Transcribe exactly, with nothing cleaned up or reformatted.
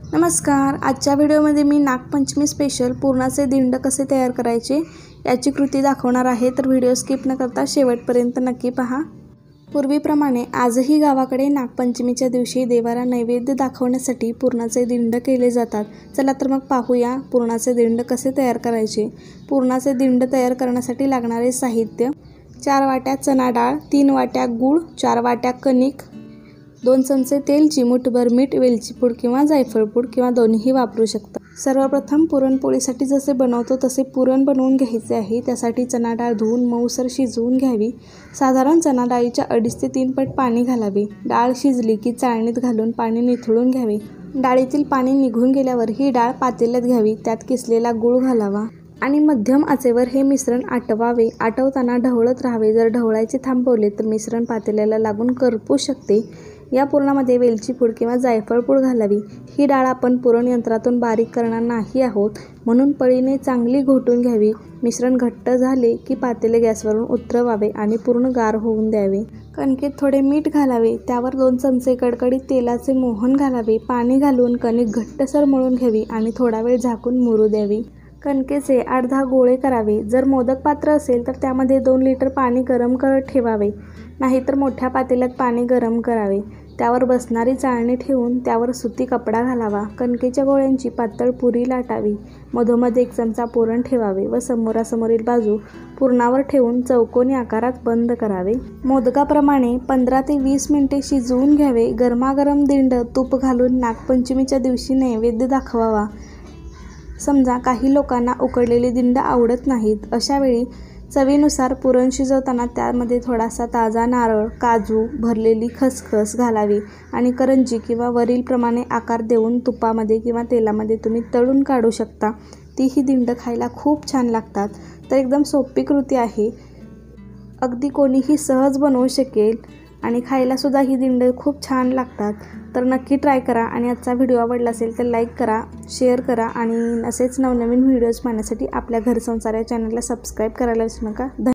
नमस्कार. आजच्या व्हिडिओमध्ये मी नागपंचमी स्पेशल पुरणाचे दिंड कसे तयार करायचे याची कृती दाखवणार आहे, तर व्हिडिओ स्किप न करता शेवटपर्यंत नक्की पहा. पूर्वीप्रमाणे आजही गावाकडे नागपंचमीच्या दिवशी देवाला नैवेद्य दाखवण्यासाठी पुरणाचे दिंड केले जातात. चला तर मग पाहूया पुरणाचे दिंड कसे तयार करायचे. पुरणाचे दिंड तयार करण्यासाठी लागणारे साहित्य: चार वाट्या चणा डाळ, तीन वाट्या गूळ, चार वाट्या कणिक, दोन चमचे तेल, चिमूटभर मीठ, वेलची पूड किंवा जायफळ पूड किंवा दोन्हीही वापरू शकता. सर्वप्रथम पुरणपोळीसाठी जसे बनवतो तसे पुरण बनवून घ्यायचे आहे. त्यासाठी चणा डाळ धुवून मऊसर शिजवून घ्यावी. साधारण चणा डाळीच्या अडीच ते तीन पट पाणी घालावे. डाळ शिजली की चाळणीत घालून पाणी निथळून घ्यावे. डाळीतील पाणी निघून गेल्यावर ही डाळ पातेल्यात घ्यावी. त्यात किसलेला गूळ घालावा आणि मध्यम आचेवर हे मिश्रण आटवावे. आटवताना ढवळत राहावे. जर ढवळायचे थांबवले तर मिश्रण पातेल्याला लागून करपू शकते. या पुरणामध्ये वेलची पूड किंवा जायफळ पूड घालावी. ही डाळ आपण पुरण यंत्रातून बारीक करणार नाही आहोत, म्हणून पळीने चांगली घोटून घ्यावी. मिश्रण घट्ट झाले की पातेले गॅसवरून उतरवावे आणि पूर्ण गार होऊन द्यावे. कणकेत थोडे मीठ घालावे. त्यावर दोन चमचे कडकडीत तेलाचे मोहन घालावे. पाणी घालून कणिक घट्टसर मळून घ्यावी आणि थोडा वेळ झाकून मुरू द्यावी. कणकेचे आठ दहा गोळे करावे. जर मोदक पात्र असेल तर त्यामध्ये दोन लिटर पाणी गरम करत ठेवावे, नाहीतर मोठ्या पातेल्यात पाणी गरम करावे. त्यावर बसणारी चाळणी ठेवून त्यावर सुती कपडा घालावा. कणकेच्या गोळ्यांची पातळ पुरी लाटावी. मधोमध एक चमचा पुरण ठेवावे व समोरासमोरील बाजू पुरणावर ठेवून चौकोनी आकारात बंद करावे. मोदकाप्रमाणे पंधरा ते वीस मिनिटे शिजवून घ्यावे. गरमागरम दिंड तूप घालून नागपंचमीच्या दिवशी नैवेद्य दाखवावा. समजा काही लोकांना उकडलेले दिंड आवडत नाहीत, अशा वेळी चवीनुसार पुरण शिजवताना त्यामध्ये थोडासा ताजा नारळ, काजू, भरलेली खसखस घालावी आणि करंजी किंवा वरीलप्रमाणे आकार देऊन तुपामध्ये किंवा तेलामध्ये तुम्ही तळून काढू शकता. ती ही दिंड खायला खूप छान लागतात. तर एकदम सोपी कृती आहे, अगदी कोणीही सहज बनवू शकेल आणि खायलासुद्धा ही दिंड खूप छान लागतात. तर नक्की ट्राय करा आणि आजचा व्हिडिओ आवडला असेल तर लाईक करा, शेअर करा आणि असेच नवनवीन व्हिडिओज पाहण्यासाठी आपल्या घर संसार या चॅनलला सबस्क्राईब करायला विसरू नका.